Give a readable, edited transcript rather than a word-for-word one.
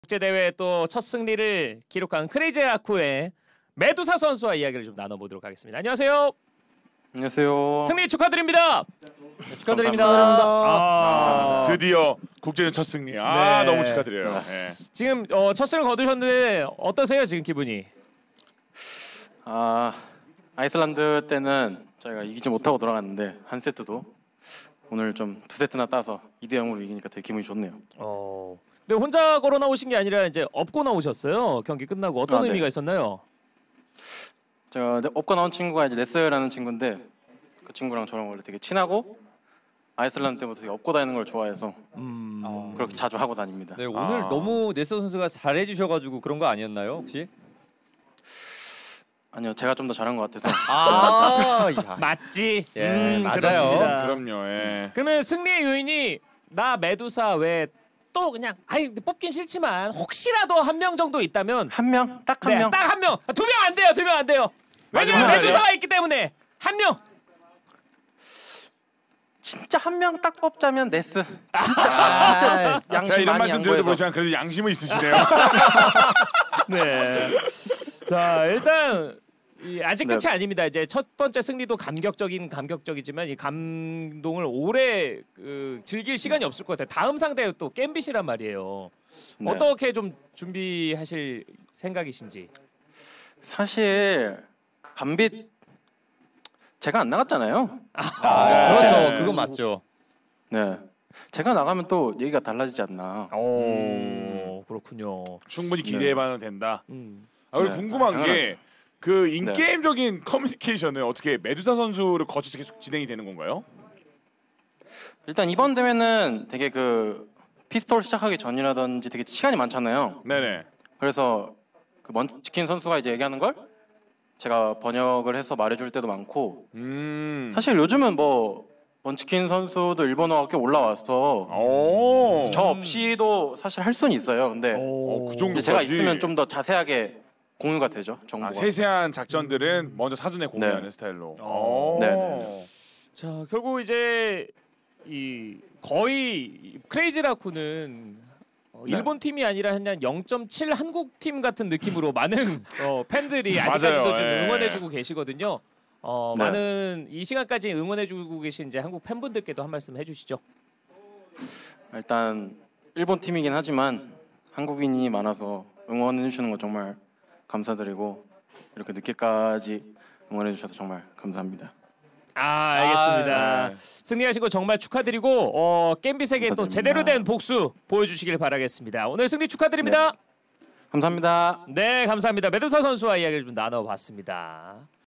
국제대회 또 첫 승리를 기록한 크레이지 아쿠의 메두사 선수와 이야기를 좀 나눠보도록 하겠습니다. 안녕하세요. 안녕하세요. 승리 축하드립니다. 축하드립니다. 드디어 국제전 첫 승리. 네. 너무 축하드려요. 네. 지금 첫 승을 거두셨는데 어떠세요? 지금 기분이? 아이슬란드 때는 저희가 이기지 못하고 돌아갔는데 한 세트도 오늘 좀 두 세트나 따서 2대0으로 이기니까 되게 기분이 좋네요. 근데 혼자 걸어 나오신 게 아니라 이제 업고 나오셨어요. 경기 끝나고 어떤 의미가 있었나요? 제가 업고 나온 친구가 이제 네스라는 친구인데 그 친구랑 저랑 원래 되게 친하고 아이슬란드 때부터 되게 업고 다니는 걸 좋아해서 그렇게 자주 하고 다닙니다. 네, 오늘 너무 네스 선수가 잘해주셔가지고 그런 거 아니었나요 혹시? 아니요, 제가 좀 더 잘한 것 같아서. 맞지? 맞아요. 그렇습니다. 그럼요. 예. 그러면 승리의 요인이 나 메두사 외 또 그냥 뽑긴 싫지만 혹시라도 한 명 정도 있다면 한 명? 딱 한 명? 딱 한 명. 두 명 안 돼요. 두 명 안 돼요. 왜냐면 맞아요. 메두사가 있기 때문에 한 명. 진짜 한 명 딱 뽑자면 네스. 진짜 제가 양심 이런 많이 말씀 드려도 양보해서. 그렇지만 그래도 양심은 있으시네요. 네. 자, 일단 아직 끝이 네. 아닙니다. 이제 첫 번째 승리도 감격적이지만 이 감동을 오래 즐길 시간이 없을 것 같아요. 다음 상대가 또 겜빗이란 말이에요. 네. 어떻게 좀 준비하실 생각이신지. 사실 감빛 제가 안 나갔잖아요. 그렇죠. 그건 맞죠. 네. 제가 나가면 또 얘기가 달라지지 않나. 그렇군요. 충분히 기대해봐도 된다. 음. 그리고 네, 궁금한 당연하죠. 게 그 인게임적인 커뮤니케이션은 어떻게 메두사 선수를 거쳐서 계속 진행이 되는 건가요? 일단 이번 대회는 되게 그 피스톨 시작하기 전이라든지 되게 시간이 많잖아요. 네네. 그래서 그 먼치킨 선수가 이제 얘기하는 걸 제가 번역을 해서 말해줄 때도 많고 사실 요즘은 뭐 먼치킨 선수도 일본어가 꽤 올라와서 저 없이도 사실 할 수는 있어요. 근데 그 정도까지. 이제 제가 있으면 좀 더 자세하게 공유가 되죠, 정보가. 세세한 작전들은 먼저 사전에 공유하는 네. 스타일로. 네. 자, 결국 이제 거의 크레이지 라쿠는 일본 팀이 아니라 그냥 0.7 한국 팀 같은 느낌으로 많은 팬들이 아직까지도 맞아요. 좀 예. 응원해주고 계시거든요. 네. 많은 이 시간까지 응원해주고 계신 이제 한국 팬분들께도 한 말씀 해주시죠. 일단 일본 팀이긴 하지만 한국인이 많아서 응원해 주시는 거 정말 감사드리고 이렇게 늦게까지 응원해 주셔서 정말 감사합니다. 알겠습니다. 네. 승리하신 거 정말 축하드리고 겜빗에게 또 감사드립니다. 제대로 된 복수 보여주시길 바라겠습니다. 오늘 승리 축하드립니다. 감사합니다. 네, 감사합니다. 메두사 선수와 이야기를 좀 나눠봤습니다.